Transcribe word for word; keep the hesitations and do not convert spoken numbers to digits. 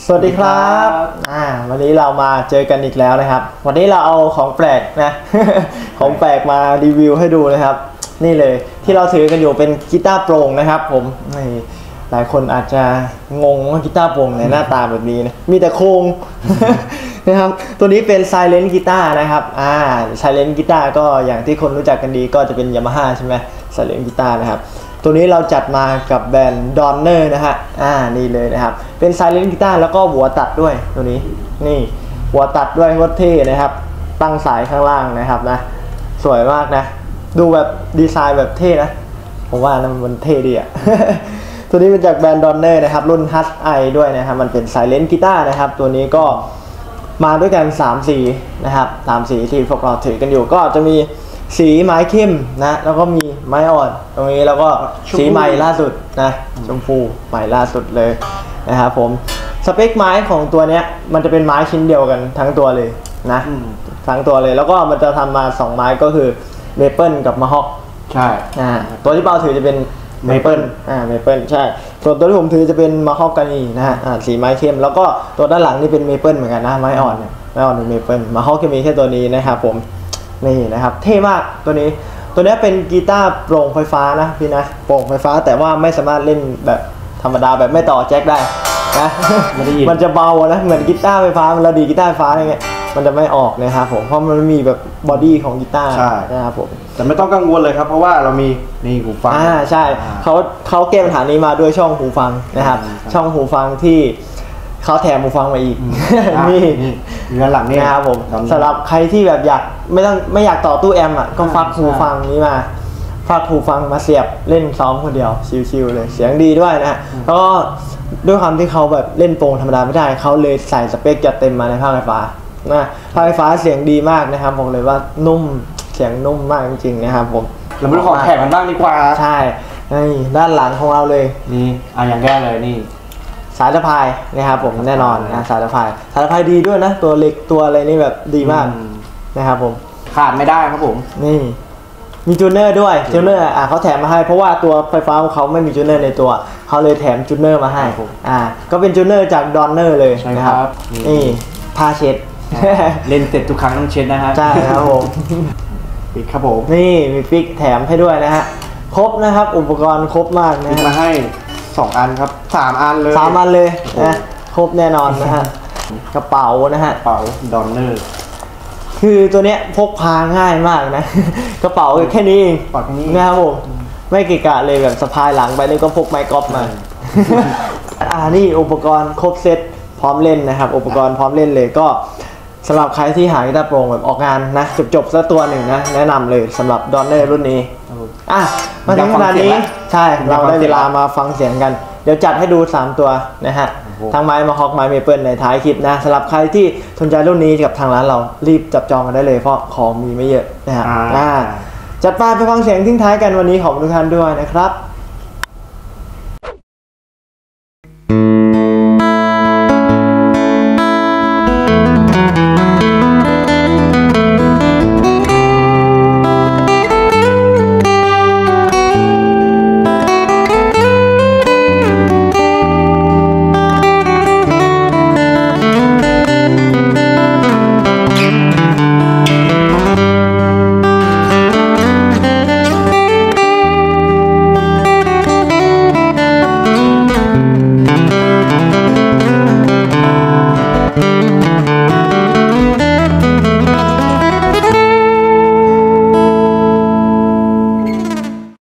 สวัสดีครับอ่าวันนี้เรามาเจอกันอีกแล้วนะครับวันนี้เราเอาของแปลกนะ ของแปลกมารีวิวให้ดูนะครับนี่เลยที่เราถือกันอยู่เป็นกีตาร์โปร่งนะครับผมหลายคนอาจจะงงว่ากีตาร์โปร่งในหน้าตาแบบนี้นะมีแต่โครง นะครับตัวนี้เป็นไซเลนต์กีตาร์นะครับอ่าไซเลนต์กีตาร์ก็อย่างที่คนรู้จักกันดีก็จะเป็นยามาฮ่าใช่ไหมไซเลนต์กีตาร์นะครับตัวนี้เราจัดมากับแบรนด์ดอนเนอร์นะฮะอ่านี่เลยนะครับเป็นไซเลนต์กีตาร์แล้วก็หัวตัดด้วยตัวนี้นี่หัวตัดด้วยโคตรเท่นะครับตั้งสายข้างล่างนะครับนะสวยมากนะดูแบบดีไซน์แบบเท่นะผมว่านะมันเท่ดีอะ ตัวนี้เป็นจากแบรนด์ดอนเนอร์นะครับรุ่น ฮัช ไอ ด้วยนะครับมันเป็นไซเลนต์กีตาร์นะครับตัวนี้ก็มาด้วยกันสามสีนะครับสามสีที่พวกเราถือกันอยู่ก็จะมีสีไม้เข้มนะแล้วก็มีไม้อ่อนตรงนี้แล้วก็สีใหม่ล่าสุดนะชมพูใหม่ล่าสุดเลยนะครับผมสเปคไม้ของตัวเนี้ยมันจะเป็นไม้ชิ้นเดียวกันทั้งตัวเลยนะทั้งตัวเลยแล้วก็มันจะทำมาสองไม้ก็คือเมเปิลกับมะฮอกใช่อ่าตัวที่เปาถือจะเป็นเมเปิลอ่าเมเปิลใช่ส่วนตัวที่ผมถือจะเป็นมะฮอกกานีนะฮะอ่าสีไม้เข้มแล้วก็ตัวด้านหลังนี่เป็นเมเปิลเหมือนกันนะไม้อ่อนเนี่ยไม้อ่อนเป็นเมเปิลมะฮอกจะมีแค่ตัวนี้นะครับผมนี่นะครับเท่มากตัวนี้ตัวนี้เป็นกีตาร์โปร่งไฟฟ้านะพี่นะโปร่งไฟฟ้าแต่ว่าไม่สามารถเล่นแบบธรรมดาแบบไม่ต่อแจ็คได้นะมันจะเบานะเหมือนกีตาร์ไฟฟ้ามันเราดีกีตาร์ไฟฟ้าอย่างเงี้ยมันจะไม่ออกนะครับผมเพราะมันมีแบบบอดี้ของกีตาร์นะครับผมแต่ไม่ต้องกังวลเลยครับเพราะว่าเรามีนี่หูฟังอ่าใช่เขาเขาแก้ปัญหานี้มาด้วยช่องหูฟังนะครับช่องหูฟังที่เขาแถมหูฟังมาอีกนี่อยู่ด้านหลังนี่นะครับผมสำหรับใครที่แบบอยากไม่ต้องไม่อยากต่อตู้แอมอ่ะก็ฟักหูฟังนี้มาฟักหูฟังมาเสียบเล่นซ้อมคนเดียวชิวๆเลยเสียงดีด้วยนะแล้วก็ด้วยความที่เขาแบบเล่นโปร่งธรรมดาไม่ได้เขาเลยใส่สเปคจัดเต็มมาในภาคไฟฟ้านะภาคไฟฟ้าเสียงดีมากนะครับผมเลยว่านุ่มเสียงนุ่มมากจริงๆนะครับผมเราไม่ขอแข่งกันบ้างดีกว่าใช่นี่ด้านหลังของเราเลยนี่อ่ะอย่างแรกเลยนี่สายสะพายนะครับผมแน่นอนนะสายสะพายสายสะพายดีด้วยนะตัวเล็กตัวอะไรนี่แบบดีมากนะครับผมขาดไม่ได้ครับผมนี่มีจูเนอร์ด้วยจูเนอร์อ่ะเขาแถมมาให้เพราะว่าตัวไฟฟ้าของเขาไม่มีจูเนอร์ในตัวเขาเลยแถมจูเนอร์มาให้อ่าก็เป็นจูเนอร์จากดอนเนอร์เลยนะครับนี่ผ้าเช็ดเล่นเสร็จทุกครั้งต้องเช็ดนะฮะใช่ครับผมปิดครับผมนี่มีฟิกแถมให้ด้วยนะฮะครบนะครับอุปกรณ์ครบมากนะมาให้สองอันครับสามอันเลยสามอันเลยนะครบแน่นอนนะฮะกระเป๋านะฮะกระเป๋าดอนเนอร์คือตัวเนี้ยพกพาง่ายมากนะกระเป๋าแค่นี้เองนะครับผมไม่เกะกะเลยแบบสะพายหลังไปนี่ก็พกไม้กอล์ฟมาอ่านี่อุปกรณ์ครบเซตพร้อมเล่นนะครับอุปกรณ์พร้อมเล่นเลยก็สำหรับใครที่หากีตาร์โปร่งแบบออกงานนะจบๆสักตัวหนึ่งนะแนะนำเลยสำหรับดอนเนอร์รุ่นนี้อ่ะมาถึงขนาดนี้ใช่เราได้เวลามาฟังเสียงกันเดี๋ยวจัดให้ดูสามตัวนะฮะทั้งไม้มาฮอกไม้เมเปิลในท้ายคลิปนะสำหรับใครที่สนใจรุ่นนี้กับทางร้านเรารีบจับจองกันได้เลยเพราะของมีไม่เยอะนะฮะจัดไปไปฟังเสียงทิ้งท้ายกันวันนี้ของทุกท่านด้วยนะครับ